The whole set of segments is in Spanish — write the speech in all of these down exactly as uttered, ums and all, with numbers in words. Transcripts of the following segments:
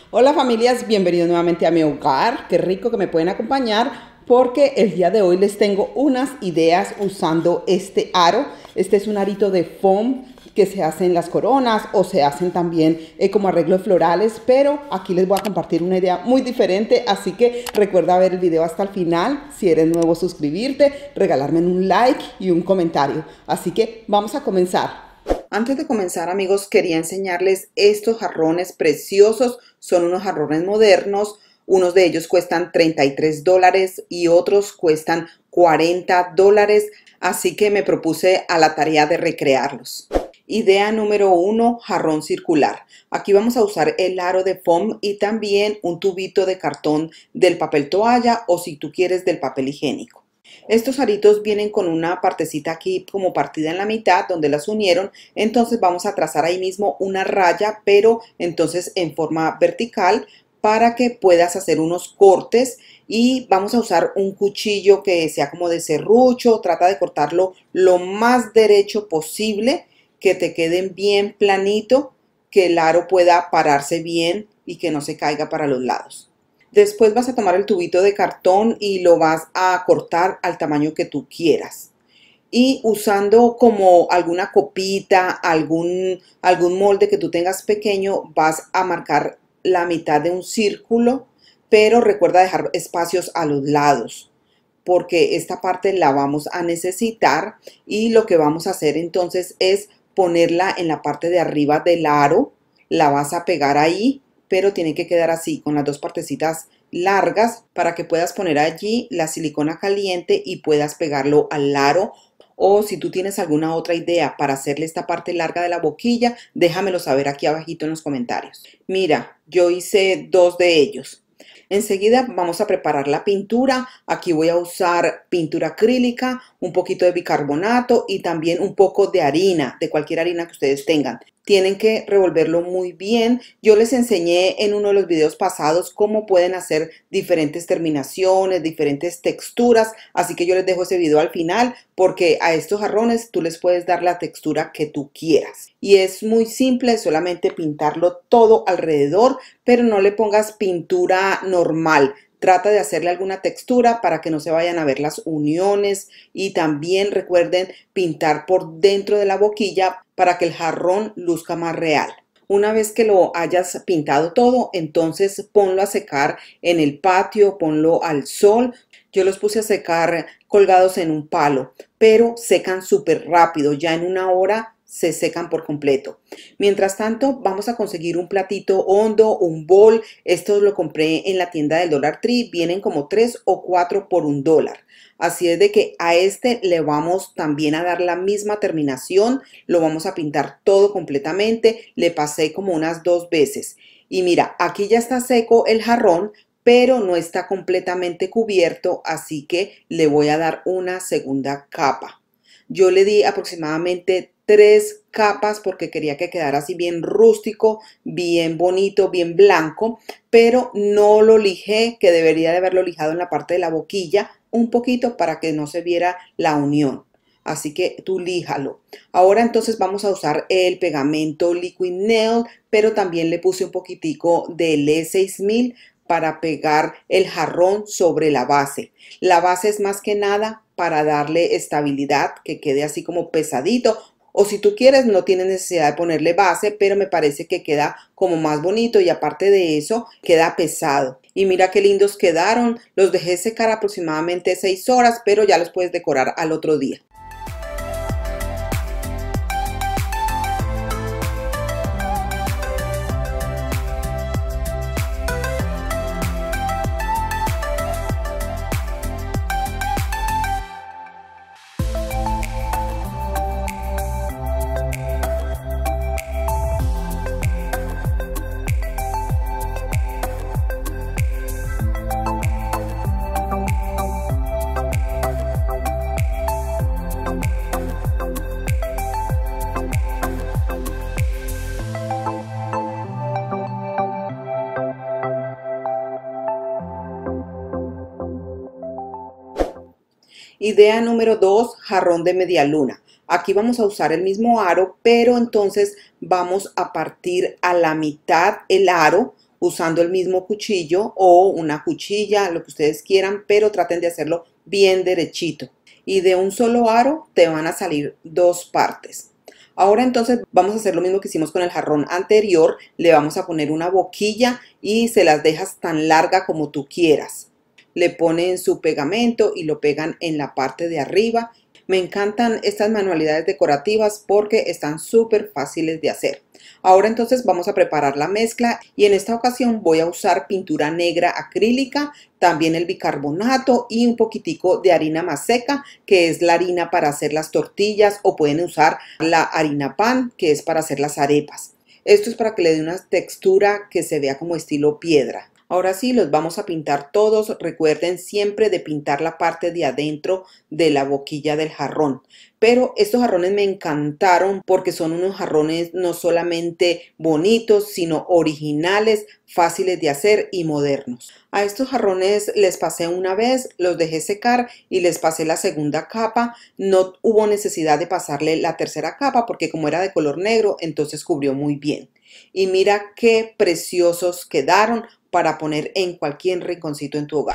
Hola familias, bienvenidos nuevamente a mi hogar. Qué rico que me pueden acompañar porque el día de hoy les tengo unas ideas usando este aro. Este es un arito de foam que se hace en las coronas o se hacen también eh, como arreglos florales, pero aquí les voy a compartir una idea muy diferente, así que recuerda ver el video hasta el final. Si eres nuevo, suscribirte, regalarme un like y un comentario. Así que vamos a comenzar. Antes de comenzar, amigos, quería enseñarles estos jarrones preciosos. Son unos jarrones modernos. Unos de ellos cuestan treinta y tres dólares y otros cuestan cuarenta dólares. Así que me propuse a la tarea de recrearlos. Idea número uno, jarrón circular. Aquí vamos a usar el aro de foam y también un tubito de cartón del papel toalla o si tú quieres del papel higiénico. Estos aritos vienen con una partecita aquí como partida en la mitad donde las unieron, entonces vamos a trazar ahí mismo una raya, pero entonces en forma vertical para que puedas hacer unos cortes y vamos a usar un cuchillo que sea como de serrucho. Trata de cortarlo lo más derecho posible, que te queden bien planito, que el aro pueda pararse bien y que no se caiga para los lados. Después vas a tomar el tubito de cartón y lo vas a cortar al tamaño que tú quieras. Y usando como alguna copita, algún, algún molde que tú tengas pequeño, vas a marcar la mitad de un círculo, pero recuerda dejar espacios a los lados, porque esta parte la vamos a necesitar y lo que vamos a hacer entonces es ponerla en la parte de arriba del aro. La vas a pegar ahí, pero tiene que quedar así, con las dos partecitas largas para que puedas poner allí la silicona caliente y puedas pegarlo al aro. O si tú tienes alguna otra idea para hacerle esta parte larga de la boquilla, déjamelo saber aquí abajito en los comentarios. Mira, yo hice dos de ellos. Enseguida vamos a preparar la pintura. Aquí voy a usar pintura acrílica, un poquito de bicarbonato y también un poco de harina, de cualquier harina que ustedes tengan. Tienen que revolverlo muy bien. Yo les enseñé en uno de los videos pasados cómo pueden hacer diferentes terminaciones, diferentes texturas. Así que yo les dejo ese video al final porque a estos jarrones tú les puedes dar la textura que tú quieras. Y es muy simple, solamente pintarlo todo alrededor, pero no le pongas pintura normal. Trata de hacerle alguna textura para que no se vayan a ver las uniones y también recuerden pintar por dentro de la boquilla para que el jarrón luzca más real. Una vez que lo hayas pintado todo, entonces ponlo a secar en el patio, ponlo al sol. Yo los puse a secar colgados en un palo, pero secan súper rápido, ya en una hora se secan por completo. Mientras tanto, vamos a conseguir un platito hondo, un bol. Esto lo compré en la tienda del Dollar Tree. Vienen como tres o cuatro por un dólar. Así es de que a este le vamos también a dar la misma terminación. Lo vamos a pintar todo completamente. Le pasé como unas dos veces. Y mira, aquí ya está seco el jarrón, pero no está completamente cubierto. Así que le voy a dar una segunda capa. Yo le di aproximadamente tres capas porque quería que quedara así bien rústico, bien bonito, bien blanco, pero no lo lijé, que debería de haberlo lijado en la parte de la boquilla un poquito para que no se viera la unión. Así que tú líjalo. Ahora entonces vamos a usar el pegamento Liquid Nail, pero también le puse un poquitico del E seis mil para pegar el jarrón sobre la base. La base es más que nada para darle estabilidad, que quede así como pesadito. O si tú quieres, no tienes necesidad de ponerle base, pero me parece que queda como más bonito y aparte de eso, queda pesado. Y mira qué lindos quedaron. Los dejé secar aproximadamente seis horas, pero ya los puedes decorar al otro día. Idea número dos, jarrón de media luna. Aquí vamos a usar el mismo aro, pero entonces vamos a partir a la mitad el aro usando el mismo cuchillo o una cuchilla, lo que ustedes quieran, pero traten de hacerlo bien derechito. Y de un solo aro te van a salir dos partes. Ahora entonces vamos a hacer lo mismo que hicimos con el jarrón anterior. Le vamos a poner una boquilla y se las dejas tan larga como tú quieras. Le ponen su pegamento y lo pegan en la parte de arriba. Me encantan estas manualidades decorativas porque están súper fáciles de hacer. Ahora entonces vamos a preparar la mezcla y en esta ocasión voy a usar pintura negra acrílica, también el bicarbonato y un poquitico de harina más seca, que es la harina para hacer las tortillas, o pueden usar la harina pan, que es para hacer las arepas. Esto es para que le dé una textura que se vea como estilo piedra. Ahora sí, los vamos a pintar todos. Recuerden siempre de pintar la parte de adentro de la boquilla del jarrón. Pero estos jarrones me encantaron porque son unos jarrones no solamente bonitos, sino originales, fáciles de hacer y modernos. A estos jarrones les pasé una vez, los dejé secar y les pasé la segunda capa. No hubo necesidad de pasarle la tercera capa porque como era de color negro, entonces cubrió muy bien. Y mira qué preciosos quedaron para poner en cualquier rinconcito en tu hogar.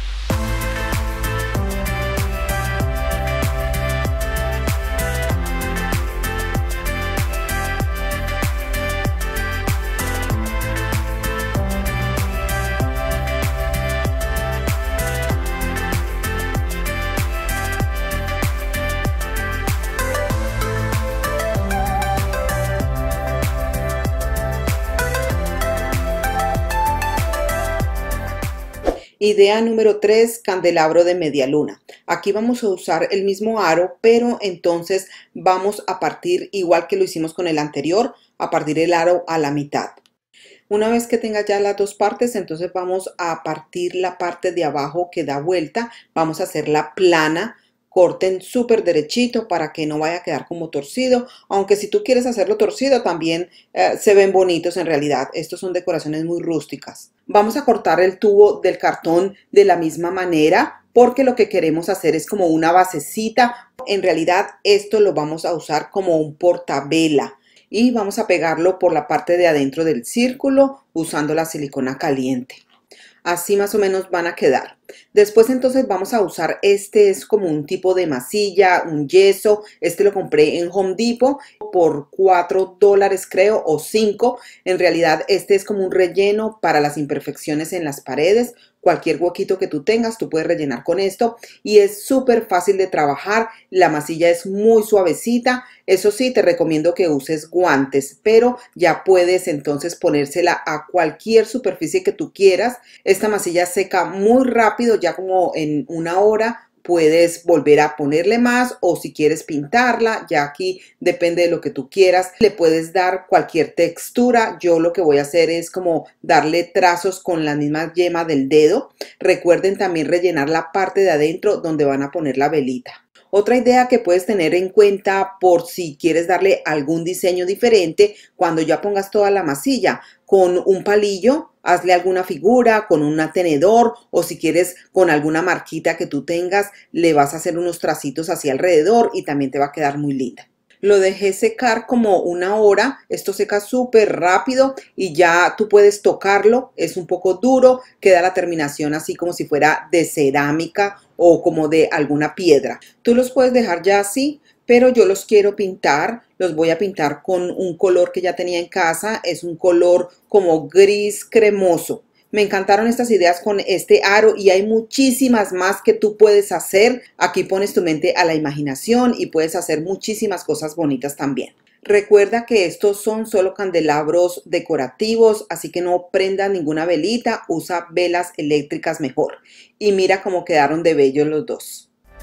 Idea número tres, candelabro de media luna. Aquí vamos a usar el mismo aro, pero entonces vamos a partir igual que lo hicimos con el anterior, a partir el aro a la mitad. Una vez que tenga ya las dos partes, entonces vamos a partir la parte de abajo que da vuelta, vamos a hacerla plana. Corten súper derechito para que no vaya a quedar como torcido, aunque si tú quieres hacerlo torcido también eh, se ven bonitos en realidad. Estos son decoraciones muy rústicas. Vamos a cortar el tubo del cartón de la misma manera porque lo que queremos hacer es como una basecita. En realidad esto lo vamos a usar como un portavela y vamos a pegarlo por la parte de adentro del círculo usando la silicona caliente. Así más o menos van a quedar. Después entonces vamos a usar, este es como un tipo de masilla, un yeso. Este lo compré en Home Depot por cuatro dólares creo, o cinco. En realidad este es como un relleno para las imperfecciones en las paredes. Cualquier huequito que tú tengas, tú puedes rellenar con esto y es súper fácil de trabajar. La masilla es muy suavecita. Eso sí, te recomiendo que uses guantes, pero ya puedes entonces ponérsela a cualquier superficie que tú quieras. Esta masilla seca muy rápido, ya como en una hora. Puedes volver a ponerle más o si quieres pintarla, ya aquí depende de lo que tú quieras. Le puedes dar cualquier textura. Yo lo que voy a hacer es como darle trazos con la misma yema del dedo. Recuerden también rellenar la parte de adentro donde van a poner la velita. Otra idea que puedes tener en cuenta por si quieres darle algún diseño diferente, cuando ya pongas toda la masilla, con un palillo, hazle alguna figura, con un tenedor o si quieres con alguna marquita que tú tengas, le vas a hacer unos tracitos hacia alrededor y también te va a quedar muy linda. Lo dejé secar como una hora, esto seca súper rápido y ya tú puedes tocarlo, es un poco duro, queda la terminación así como si fuera de cerámica o como de alguna piedra. Tú los puedes dejar ya así, pero yo los quiero pintar, los voy a pintar con un color que ya tenía en casa, es un color como gris cremoso. Me encantaron estas ideas con este aro y hay muchísimas más que tú puedes hacer. Aquí pones tu mente a la imaginación y puedes hacer muchísimas cosas bonitas también. Recuerda que estos son solo candelabros decorativos, así que no prendas ninguna velita, usa velas eléctricas mejor. Y mira cómo quedaron de bellos los dos.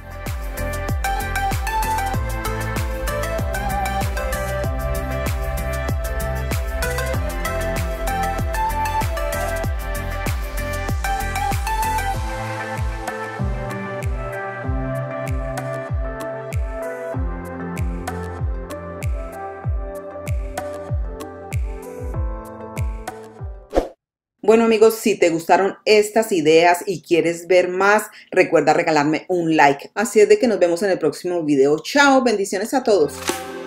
Bueno amigos, si te gustaron estas ideas y quieres ver más, recuerda regalarme un like. Así es de que nos vemos en el próximo video. Chao, bendiciones a todos.